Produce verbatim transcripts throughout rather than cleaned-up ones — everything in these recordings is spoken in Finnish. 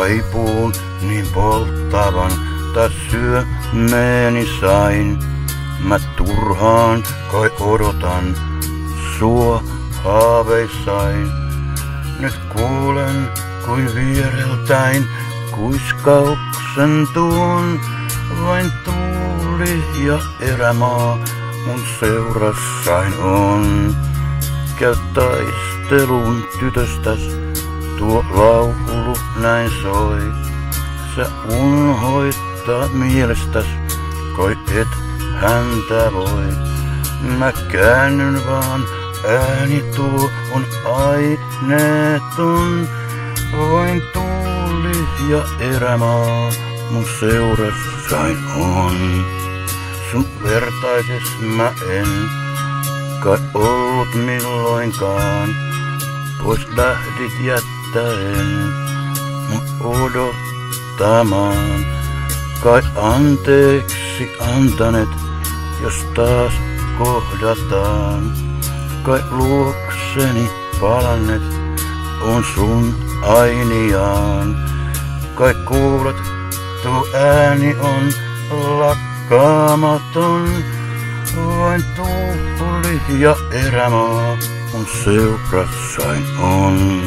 Kaipuun niin polttavan, taas syömeeni sain. Mä turhaan kai odotan sua haaveissain. Nyt kuulen kuin viereltäin kuiskauksen tuon. Vain tuuli ja erämaa mun seurassain on. Käy taistelun tytöstäs, tuo laulu näin soi. Sä unhoittaa mielestäs, kai et häntä voi. Mä käännyn vaan, ääni tuo on aineeton. Vain tuuli ja erämaa mun seurassain on. Sun vertaises mä en kai ollut milloinkaan. Pois lähdit jättäen mun odottamaan. Kai anteeksi antanet, jos taas kohdataan. Kai luokseni palannet on sun ainiaan. Kai kuulet, tuo ääni on lakkaamaton. Vain tuuli ja erämaa mun seurassain on.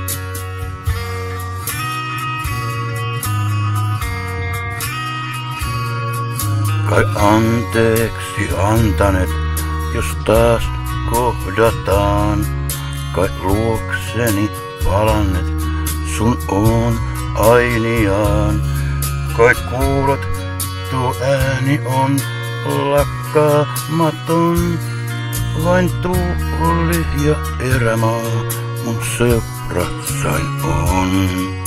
Kai anteeksi antanet, jos taas kohdataan. Kai luokseni palannet, sun on ainiaan. Kai kuulet, tuo ääni on lakkaamaton. Vain tuuli ja erämaa mun seurassain on.